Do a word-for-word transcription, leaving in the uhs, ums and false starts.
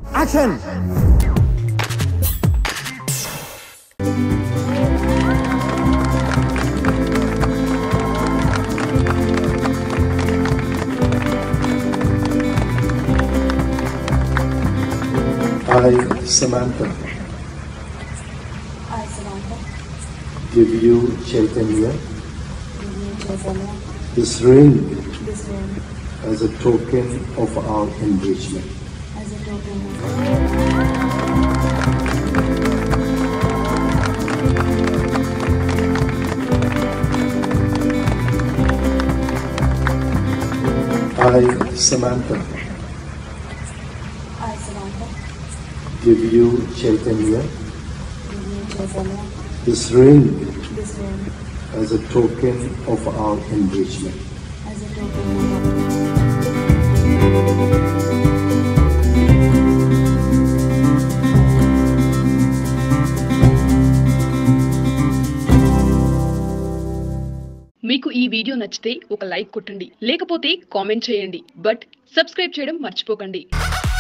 Action! I, Samantha, I, Samantha, give you Chaitanya, give you Chaitanya, this ring this ring as a token of our engagement. as a token of I, Samantha, I, Samantha, give you Chaitanya, give you Chaitanya, this ring this ring as a token of our engagement. as a token of మీకు ఈ video నచ్చితే ఒక like కొట్టండి, లేకపోతే comment చేయండి, but subscribe చేయడం మర్చిపోకండి.